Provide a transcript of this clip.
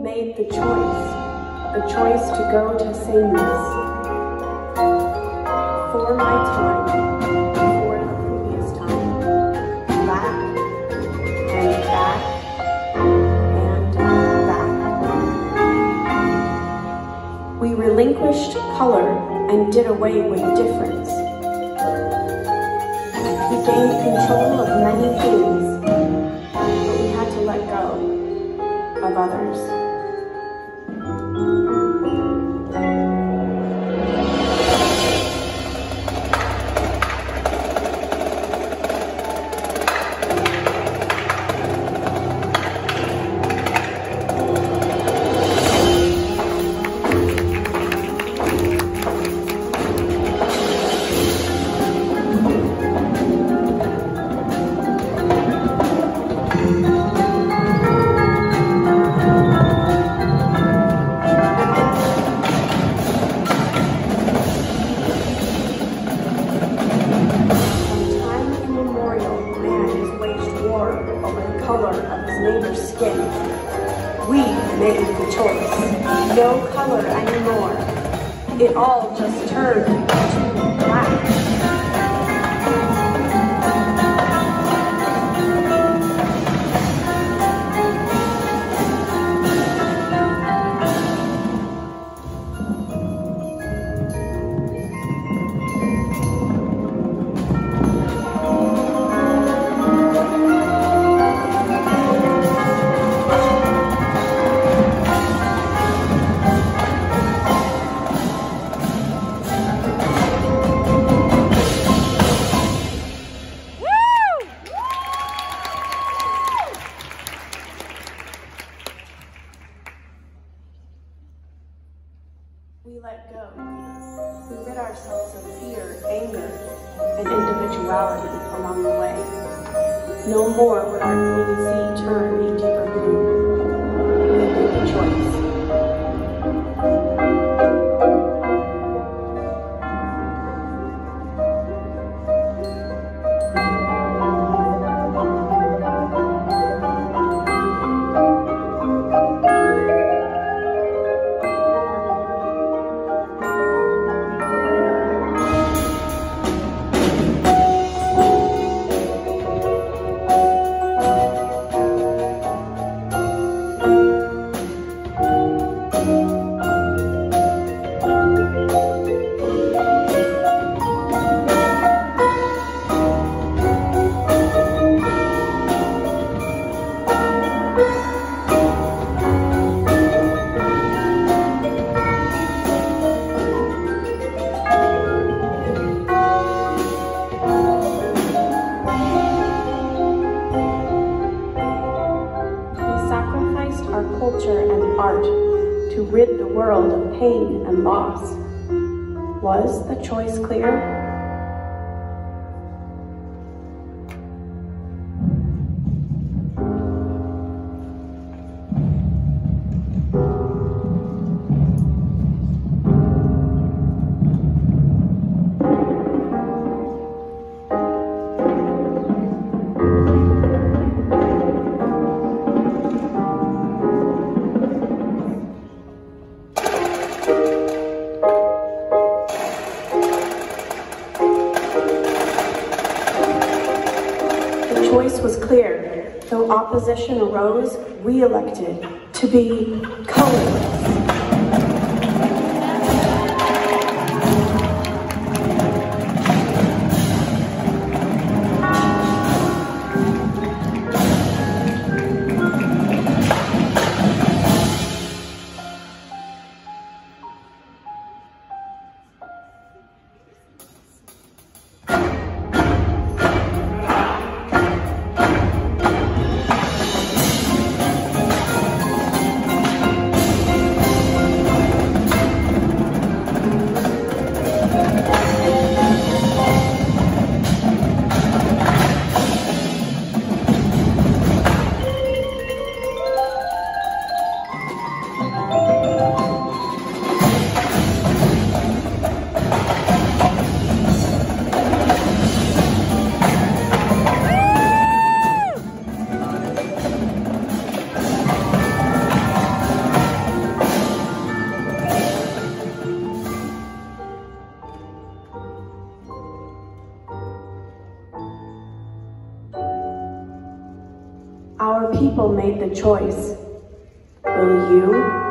made the choice to go to sameness. For my time, before the previous time, back and back and back. We relinquished color and did away with difference. We gained control of many things, but we had to let go of others. No color anymore. It all just turned to black. We let go. We rid ourselves of fear, anger, and individuality along the way. No more would our green sea turn a deeper blue. We made a choice. Culture and art to rid the world of pain and loss. Was the choice clear? The choice was clear. Though opposition arose, we elected to be colorless. Our people made the choice. Will you?